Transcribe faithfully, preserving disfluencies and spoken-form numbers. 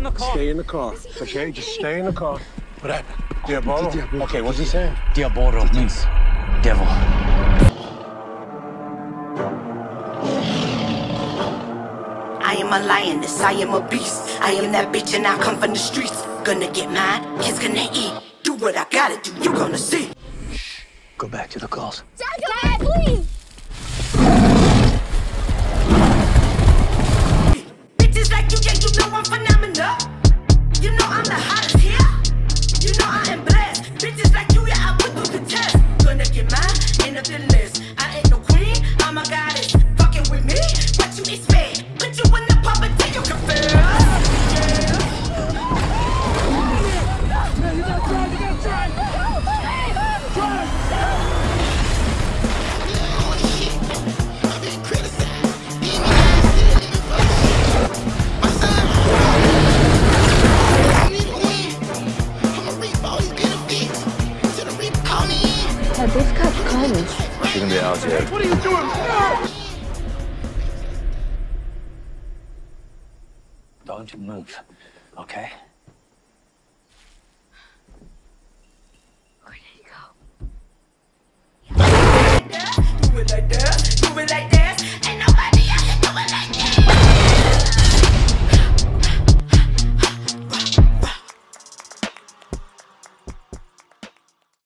in the car. Stay in the car, okay? Just stay in the car. What happened? Diabolo? Okay, what's he saying? Diabolo means devil. I am a lioness, I am a beast. I am that bitch and I come from the streets. Gonna get mine, kids gonna eat. Do what I gotta do, you gonna see. Shh. Go back to the calls. Dad, Dad, please! Bitches like you, yeah, you know I'm phenomenal. You know I'm the hottest here. You know I am blessed. Bitches like you, yeah, I put through the test. Gonna get mine, end of the list. I ain't no queen, I'm a goddess. Fucking with me, what you expect? Put you in the puppet till you can feel. You gotta try, you gotta try! This cup's coming. She's gonna be out here. What are you doing? No! Don't move, okay?